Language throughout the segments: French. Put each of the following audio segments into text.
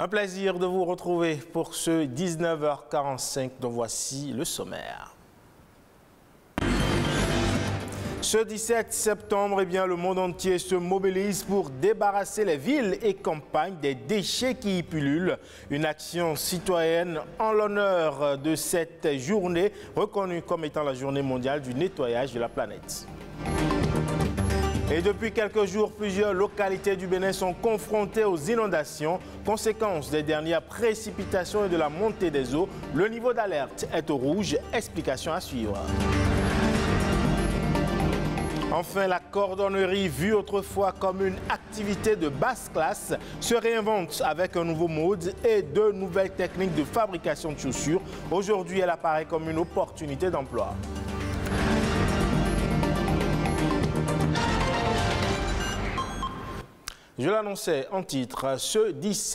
Un plaisir de vous retrouver pour ce 19h45 dont voici le sommaire. Ce 17 septembre, le monde entier se mobilise pour débarrasser les villes et campagnes des déchets qui y pullulent. Une action citoyenne en l'honneur de cette journée reconnue comme étant la journée mondiale du nettoyage de la planète. Et depuis quelques jours, plusieurs localités du Bénin sont confrontées aux inondations. Conséquence des dernières précipitations et de la montée des eaux, le niveau d'alerte est au rouge. Explication à suivre. Enfin, la cordonnerie, vue autrefois comme une activité de basse classe, se réinvente avec un nouveau mode et de nouvelles techniques de fabrication de chaussures. Aujourd'hui, elle apparaît comme une opportunité d'emploi. Je l'annonçais en titre, ce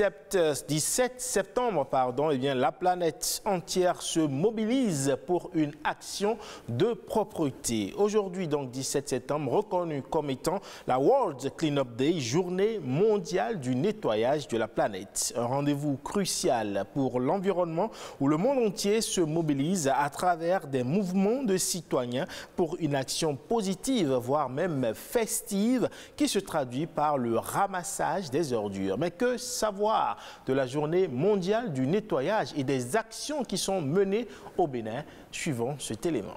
17 septembre, la planète entière se mobilise pour une action de propreté. Aujourd'hui, donc 17 septembre, reconnu comme étant la World Cleanup Day, journée mondiale du nettoyage de la planète. Un rendez-vous crucial pour l'environnement où le monde entier se mobilise à travers des mouvements de citoyens pour une action positive, voire même festive, qui se traduit par le ramassage des ordures. Mais que savoir de la journée mondiale du nettoyage et des actions qui sont menées au Bénin? Suivons cet élément.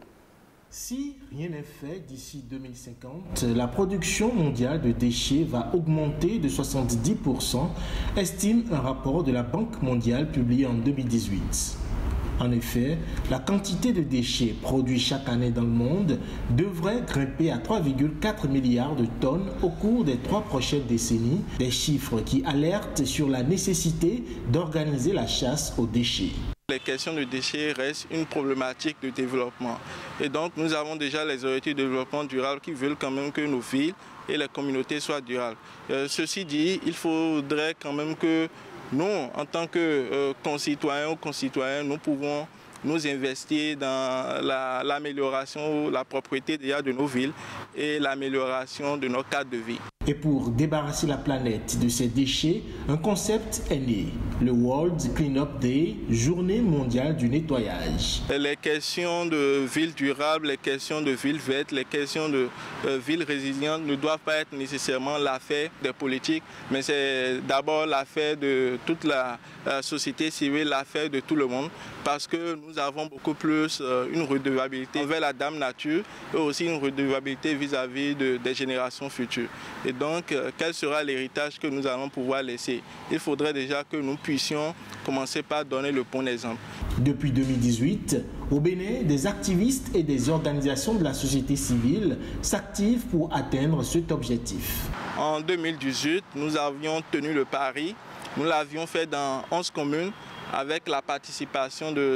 Si rien n'est fait d'ici 2050, la production mondiale de déchets va augmenter de 70%, estime un rapport de la Banque mondiale publié en 2018. En effet, la quantité de déchets produits chaque année dans le monde devrait grimper à 3,4 milliards de tonnes au cours des 3 prochaines décennies, des chiffres qui alertent sur la nécessité d'organiser la chasse aux déchets. Les questions de déchets restent une problématique de développement. Et donc, nous avons déjà les objectifs de développement durable qui veulent quand même que nos villes et les communautés soient durables. Ceci dit, il faudrait quand même que nous, en tant que concitoyens ou concitoyennes, nous pouvons nous investir dans l'amélioration, la propreté déjà de nos villes et l'amélioration de nos cadres de vie. Et pour débarrasser la planète de ces déchets, un concept est né, le World Cleanup Day, journée mondiale du nettoyage. Les questions de villes durables, les questions de villes vertes, les questions de villes résilientes ne doivent pas être nécessairement l'affaire des politiques, mais c'est d'abord l'affaire de toute la société civile, l'affaire de tout le monde, parce que nous avons beaucoup plus une redevabilité envers la Dame Nature et aussi une redevabilité vis-à-vis des générations futures. Et donc, quel sera l'héritage que nous allons pouvoir laisser? Il faudrait déjà que nous puissions commencer par donner le bon exemple. Depuis 2018, au Bénin, des activistes et des organisations de la société civile s'activent pour atteindre cet objectif. En 2018, nous avions tenu le pari. Nous l'avions fait dans 11 communes avec la participation de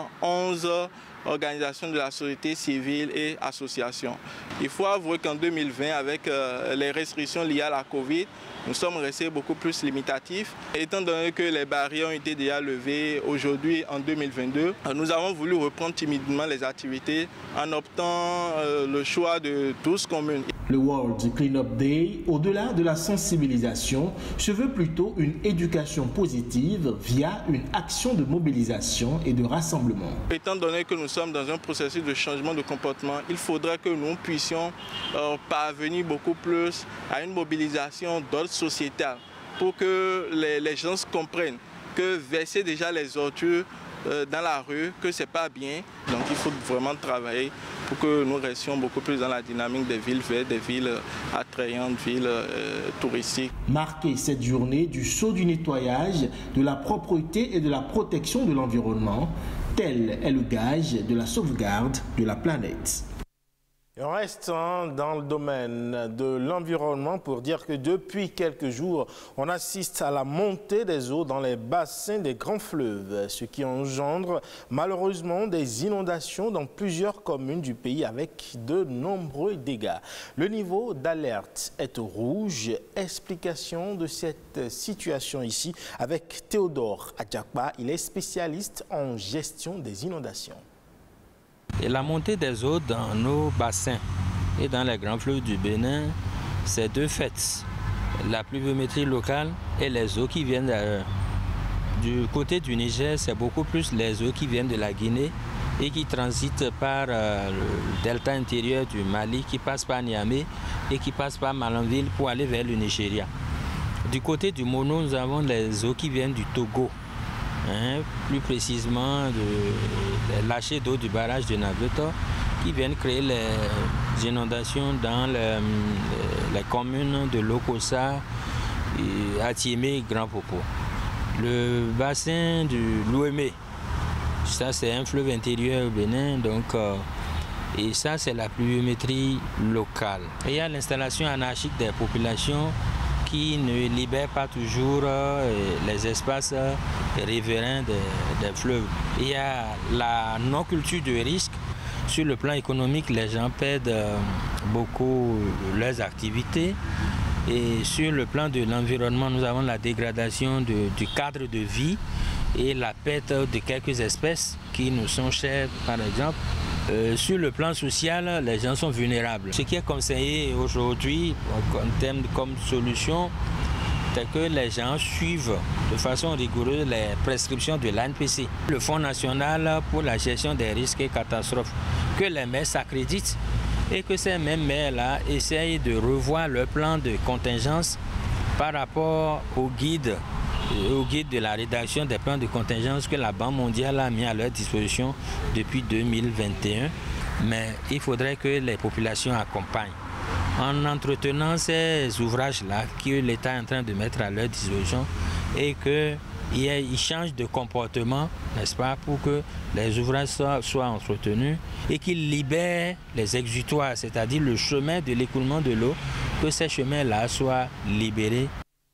111 organisations de la société civile et associations. Il faut avouer qu'en 2020, avec les restrictions liées à la Covid, nous sommes restés beaucoup plus limitatifs. Étant donné que les barrières ont été déjà levées aujourd'hui en 2022, nous avons voulu reprendre timidement les activités en optant le choix de 12 communes. Le World Cleanup Day, au-delà de la sensibilisation, se veut plutôt une éducation positive via une action de mobilisation et de rassemblement. Étant donné que nous sommes dans un processus de changement de comportement, il faudrait que nous puissions parvenir beaucoup plus à une mobilisation d'ordre sociétal pour que les gens comprennent que verser déjà les ordures dans la rue, que ce n'est pas bien. Donc il faut vraiment travailler pour que nous restions beaucoup plus dans la dynamique des villes vertes, des villes attrayantes, villes touristiques. Marquer cette journée du saut du nettoyage, de la propreté et de la protection de l'environnement, tel est le gage de la sauvegarde de la planète. On reste dans le domaine de l'environnement pour dire que depuis quelques jours, on assiste à la montée des eaux dans les bassins des grands fleuves, ce qui engendre malheureusement des inondations dans plusieurs communes du pays avec de nombreux dégâts. Le niveau d'alerte est au rouge. Explication de cette situation ici avec Théodore Adjakba. Il est spécialiste en gestion des inondations. Et la montée des eaux dans nos bassins et dans les grands fleuves du Bénin, c'est deux faits. La pluviométrie locale et les eaux qui viennent d'ailleurs. Du côté du Niger, c'est beaucoup plus les eaux qui viennent de la Guinée et qui transitent par le delta intérieur du Mali, qui passent par Niamey et qui passent par Malanville pour aller vers le Nigeria. Du côté du Mono, nous avons les eaux qui viennent du Togo, plus précisément des lâchers d'eau du barrage de Naveto, qui viennent créer les inondations dans les communes de Lokossa, Atiémé et Grand Popo. Le bassin du Louémé, ça c'est un fleuve intérieur au Bénin, donc, et ça c'est la pluviométrie locale. Et il y a l'installation anarchique des populations qui ne libèrent pas toujours les espaces riverains des fleuves. Il y a la non-culture de risque. Sur le plan économique, les gens perdent beaucoup leurs activités. Et sur le plan de l'environnement, nous avons la dégradation du cadre de vie et la perte de quelques espèces qui nous sont chères, par exemple. Sur le plan social, les gens sont vulnérables. Ce qui est conseillé aujourd'hui en termes comme solution, c'est que les gens suivent de façon rigoureuse les prescriptions de l'ANPC, le Fonds national pour la gestion des risques et catastrophes, que les maires s'accréditent et que ces mêmes maires-là essayent de revoir leur plan de contingence par rapport au guide de la rédaction des plans de contingence que la Banque mondiale a mis à leur disposition depuis 2021. Mais il faudrait que les populations accompagnent en entretenant ces ouvrages-là que l'État est en train de mettre à leur disposition et qu'ils changent de comportement, n'est-ce pas, pour que les ouvrages soient entretenus et qu'ils libèrent les exutoires, c'est-à-dire le chemin de l'écoulement de l'eau, que ces chemins-là soient libérés.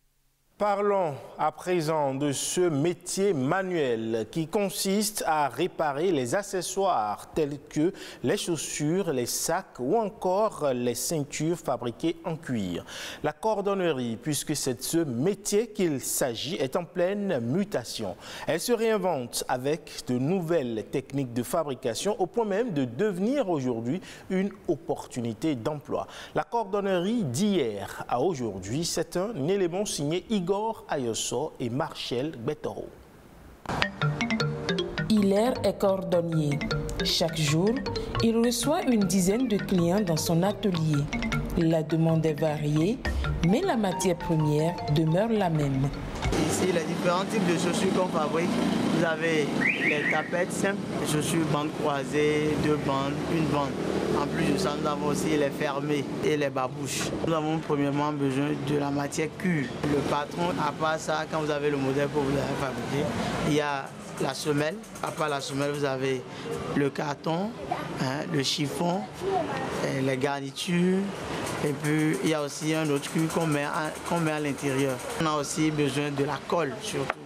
Parlons à présent de ce métier manuel qui consiste à réparer les accessoires tels que les chaussures, les sacs ou encore les ceintures fabriquées en cuir. La cordonnerie, puisque c'est ce métier qu'il s'agit, est en pleine mutation. Elle se réinvente avec de nouvelles techniques de fabrication au point même de devenir aujourd'hui une opportunité d'emploi. La cordonnerie d'hier à aujourd'hui, c'est un élément signé Igor Ayosso et Marcel Betoro. Hilaire est cordonnier. Chaque jour, il reçoit une dizaine de clients dans son atelier. La demande est variée, mais la matière première demeure la même. Ici, les différents types de chaussures qu'on fabrique, vous avez les tapettes simples, les chaussures bandes croisées, 2 bandes, 1 bande. En plus de ça, nous avons aussi les fermées et les babouches. Nous avons premièrement besoin de la matière cuir. Le patron, à part ça, quand vous avez le modèle que vous avez fabriqué, il y a la semelle. À part la semelle, vous avez le carton, le chiffon, les garnitures. Et puis, il y a aussi un autre cuir qu'on met à l'intérieur. On a aussi besoin de la colle, surtout.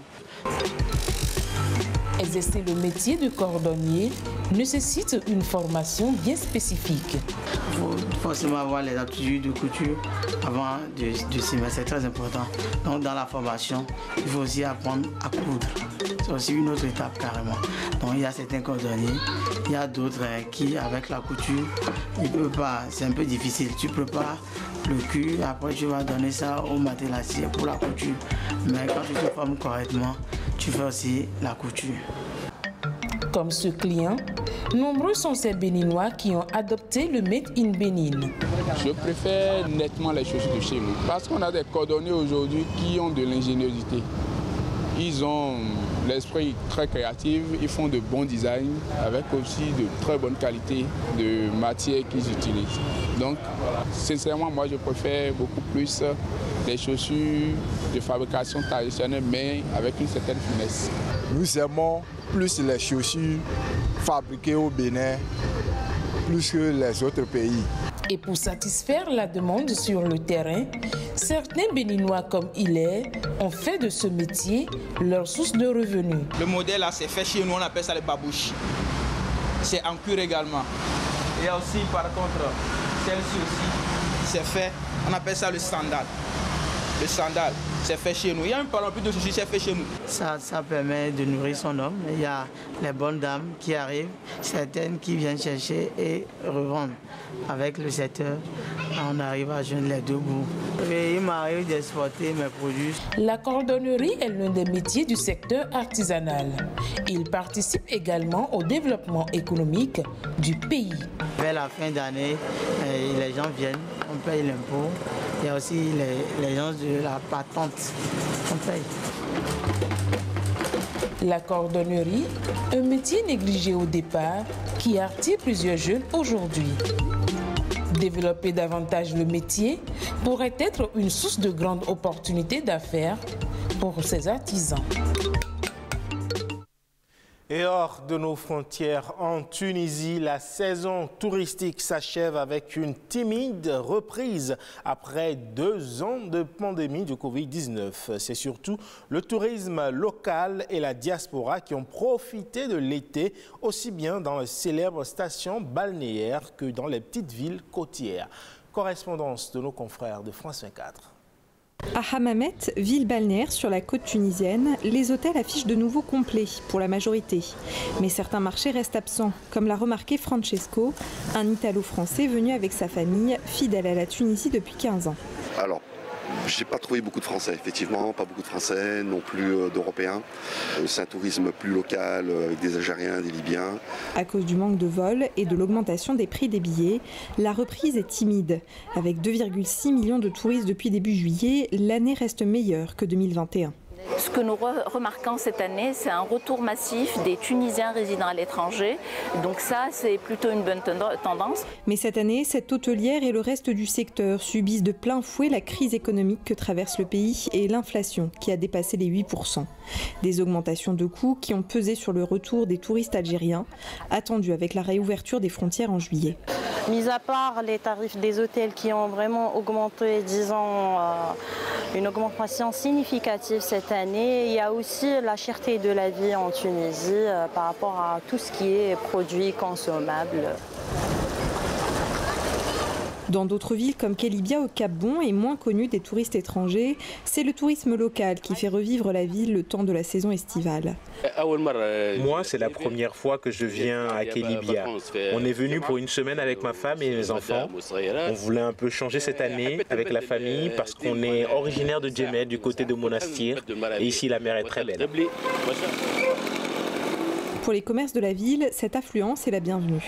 Exercer le métier de cordonnier nécessite une formation bien spécifique. Il faut forcément avoir les aptitudes de couture avant de s'y mettre, c'est très important. Donc dans la formation, il faut aussi apprendre à coudre. C'est aussi une autre étape carrément. Donc il y a certains cordonniers, il y a d'autres qui avec la couture, ils ne peuvent pas, c'est un peu difficile. Tu prépares le cuir, après tu vas donner ça au matelassier pour la couture. Mais quand tu te formes correctement, tu fais aussi la couture. Comme ce client, nombreux sont ces Béninois qui ont adopté le Made in Bénin. Je préfère nettement les chaussures de chez nous parce qu'on a des cordonniers aujourd'hui qui ont de l'ingéniosité. Ils ont l'esprit très créatif, ils font de bons designs avec aussi de très bonnes qualités de matière qu'ils utilisent. Donc, sincèrement, moi je préfère beaucoup plus des chaussures de fabrication traditionnelle mais avec une certaine finesse. Nous aimons plus les chaussures fabriquées au Bénin, plus que les autres pays. Et pour satisfaire la demande sur le terrain, certains Béninois comme Hilaire ont fait de ce métier leur source de revenus. Le modèle là, c'est fait chez nous, on appelle ça les babouches. C'est en cuir également. Il y a aussi par contre, celle-ci aussi, c'est fait, on appelle ça le sandal. Le sandal, c'est fait chez nous. Il y a même pas plus de soucis, c'est fait chez nous. Ça permet de nourrir son homme. Il y a les bonnes dames qui arrivent, certaines qui viennent chercher et revendre. Avec le secteur, on arrive à joindre les deux bouts. Et il m'arrive d'exporter mes produits. La cordonnerie est l'un des métiers du secteur artisanal. Il participe également au développement économique du pays. Vers la fin d'année, les gens viennent, on paye l'impôt. Il y a aussi les gens de la patente, on paye. La cordonnerie, un métier négligé au départ qui attire plusieurs jeunes aujourd'hui. Développer davantage le métier pourrait être une source de grandes opportunités d'affaires pour ces artisans. Et hors de nos frontières, en Tunisie, la saison touristique s'achève avec une timide reprise après 2 ans de pandémie du Covid-19. C'est surtout le tourisme local et la diaspora qui ont profité de l'été, aussi bien dans les célèbres stations balnéaires que dans les petites villes côtières. Correspondance de nos confrères de France 24. À Hammamet, ville balnéaire sur la côte tunisienne, les hôtels affichent de nouveau complets pour la majorité. Mais certains marchés restent absents, comme l'a remarqué Francesco, un Italo-français venu avec sa famille, fidèle à la Tunisie depuis 15 ans. Alors, j'ai pas trouvé beaucoup de Français, effectivement, pas beaucoup de Français, non plus d'Européens. C'est un tourisme plus local, avec des Algériens, des Libyens. À cause du manque de vols et de l'augmentation des prix des billets, la reprise est timide. Avec 2,6 millions de touristes depuis début juillet, l'année reste meilleure que 2021. Ce que nous remarquons cette année, c'est un retour massif des Tunisiens résidant à l'étranger. Donc ça, c'est plutôt une bonne tendance. Mais cette année, cette hôtelière et le reste du secteur subissent de plein fouet la crise économique que traverse le pays et l'inflation qui a dépassé les 8%. Des augmentations de coûts qui ont pesé sur le retour des touristes algériens, attendus avec la réouverture des frontières en juillet. Mis à part les tarifs des hôtels qui ont vraiment augmenté, disons, une augmentation significative cette année, il y a aussi la cherté de la vie en Tunisie par rapport à tout ce qui est produits consommables. Dans d'autres villes comme Kelibia au Cap-Bon et moins connues des touristes étrangers, c'est le tourisme local qui fait revivre la ville le temps de la saison estivale. Moi, c'est la première fois que je viens à Kelibia. On est venu pour une semaine avec ma femme et mes enfants. On voulait un peu changer cette année avec la famille parce qu'on est originaire de Djemel, du côté de Monastir. Et ici, la mer est très belle. Pour les commerces de la ville, cette affluence est la bienvenue.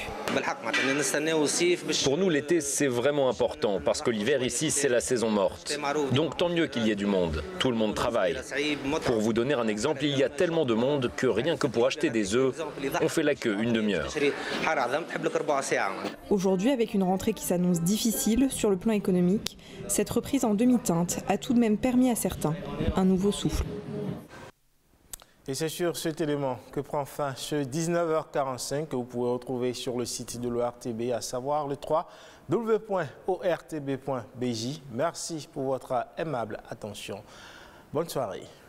Pour nous, l'été, c'est vraiment important parce que l'hiver ici, c'est la saison morte. Donc tant mieux qu'il y ait du monde. Tout le monde travaille. Pour vous donner un exemple, il y a tellement de monde que rien que pour acheter des œufs, on fait la queue une demi-heure. Aujourd'hui, avec une rentrée qui s'annonce difficile sur le plan économique, cette reprise en demi-teinte a tout de même permis à certains un nouveau souffle. Et c'est sur cet élément que prend fin ce 19h45 que vous pouvez retrouver sur le site de l'ORTB, à savoir le www.ortb.bj. Merci pour votre aimable attention. Bonne soirée.